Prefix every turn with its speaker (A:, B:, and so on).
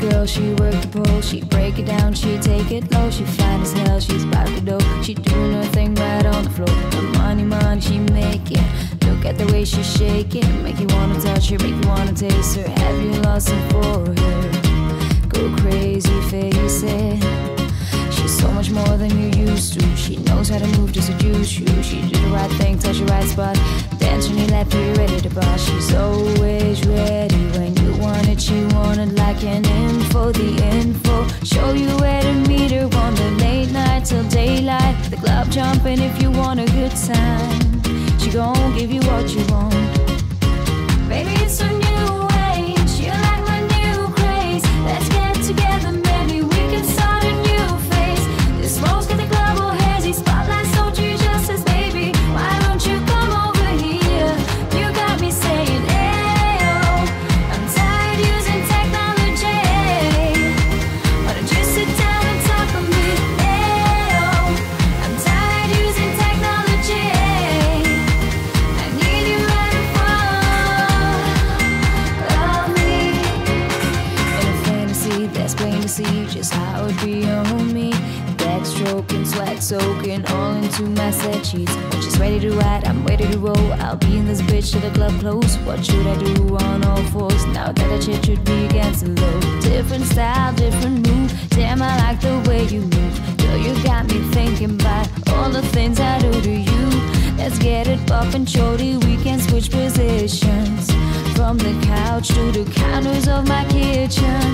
A: girl, she work the pole. She break it down, she take it low. She fine as hell, she's about the dough. She doing her thing right on the floor. The money, money she making. Look at the way she shaking. Make you wanna touch her, make you wanna taste her. Have you lost it for her? Go crazy, face it. She's so much more than you used to. She knows how to move to seduce you. She do the right thing, touch the right spot. Dance on your lap, you're ready to boss. She's always ready when you want it. She want it like an info, the info. Show you where to meet her on the late night till daylight. The club jumping if you want a good time. She gon' give you what you want. Baby, it's a new age. You like my new craze. Let's get together, maybe we can start a new phase. This smoke's got the club all hazy. Spotlight told you just as baby. Why don't you come over here? You got me saying, ayo. I'm tired using technology. Why don't you sit down and talk with me? Ayo. I'm tired using technology. I need you right in front of me. In a fantasy that's plain to see just how it be on me. Backstroking, swag soaking, all into my set sheets. When she's ready to ride, I'm ready to roll. I'll be in this bitch till the club close. What should I do on all fours? Now that I shit should be against the low. Different style, different move. Damn, I like the way you move. Girl, you got me thinking about all the things I do to you. Let's get it poppin', shorty, we can switch positions. From the couch to the counters of my kitchen.